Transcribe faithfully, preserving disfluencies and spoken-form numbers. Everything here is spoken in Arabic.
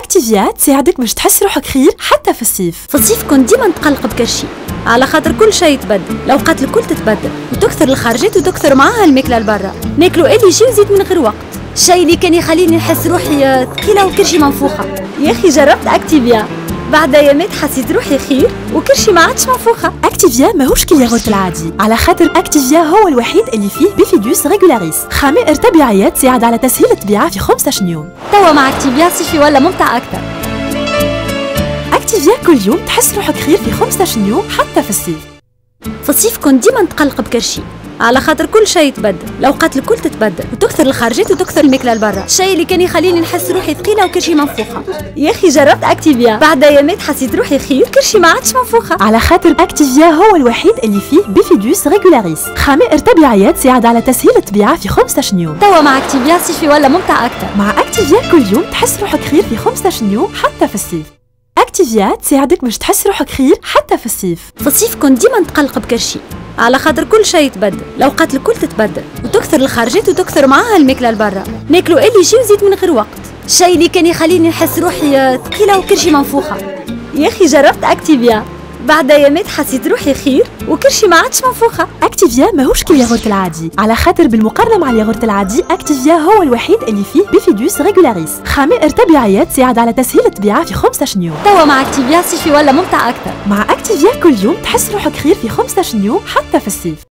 اكتيفيا تساعدك باش تحس روحك خير حتى في الصيف. في الصيف كنت ديما نتقلق بكل شيء، على خاطر كل شيء يتبدل، الأوقات الكل تتبدل وتكثر الخارجات وتكثر معاها الماكلة البرة، ناكلوا اللي يجي وزيد من غير وقت، الشيء اللي كان يخليني نحس روحي ثقيلة وكرشي منفوخة. يا أخي جربت اكتيفيا، بعد ايامات حسيت روحي خير وكرشي ما عادش منفوخة. اكتيفيا ماهوش كالياغورت العادي، على خاطر اكتيفيا هو الوحيد اللي فيه بيفيدوس ريغولاريس، خمائر طبيعية تساعد على تسهيل الطبيعة في خمسطاش يوم. توا مع اكتيفيا صيفي ولا ممتع أكثر. اكتيفيا كل يوم تحس روحك خير في خمسطاش يوم حتى في الصيف. في الصيف كنت ديما نتقلق بكرشي، على خاطر كل شيء يتبدل، الأوقات الكل تتبدل وتكثر الخارجات وتكثر الماكلة البرة، الشيء اللي كان يخليني نحس روحي ثقيلة وكرشي منفوخة. يا أخي جربت اكتيفيا، بعد أيامات حسيت روحي خير كرشي ما عادش منفوخة. على خاطر اكتيفيا هو الوحيد اللي فيه بيفيدوس ريغولاريس، خمائر طبيعية تساعد على تسهيل الطبيعة في خمسطاش يوم. توا مع اكتيفيا صيفي ولا ممتع أكثر. مع اكتيفيا كل يوم تحس روحك خير في خمسطاش يوم حتى في الصيف. اكتيفيا تساعدك باش تحس روحك خير حتى في الصيف. في الصيف كنت ديما نتقلق بكرشي، على خاطر كل شيء يتبدل، الأوقات الكل تتبدل وتكثر الخارجات وتكثر معاها الماكلة البرة، ناكلوا اللي يجي وزيد من غير وقت، الشيء اللي كان يخليني نحس روحي ثقيلة وكرشي منفوخة. يا أخي جربت اكتيفيا، بعد ايامات حسيت روحي خير وكرشي ما عادش منفوخة. اكتيفيا ماهوش كالياغورت العادي، على خاطر بالمقارنة مع الياغورت العادي اكتيفيا هو الوحيد اللي فيه بيفيدوس ريغولاريس، خمائر طبيعية تساعد على تسهيل الطبيعة في خمسطاش يوم. توا مع اكتيفيا صيفي ولا ممتع أكثر. مع اكتيفيا كل يوم تحس روحك خير في خمسطاش يوم حتى في الصيف.